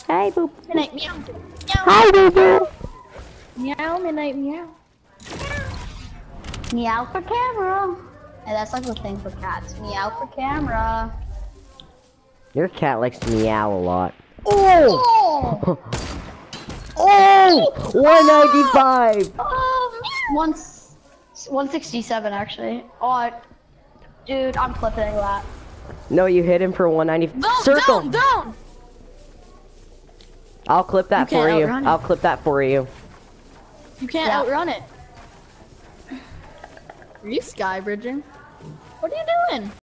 Hi, Boop. Midnight meow. Meow. Hi, Boo Boo. Meow, midnight meow. Meow for camera. Hey, that's like the thing for cats. Meow for camera. Your cat likes to meow a lot. Oh! Oh! 195! Oh, 167 actually. Oh, dude, I'm clipping that. No, you hit him for 190. Don't, Circle! don't! I'll clip that You for can't you. outrun it. I'll clip that for you. You can't Yeah. outrun it. Are you sky bridging? What are you doing?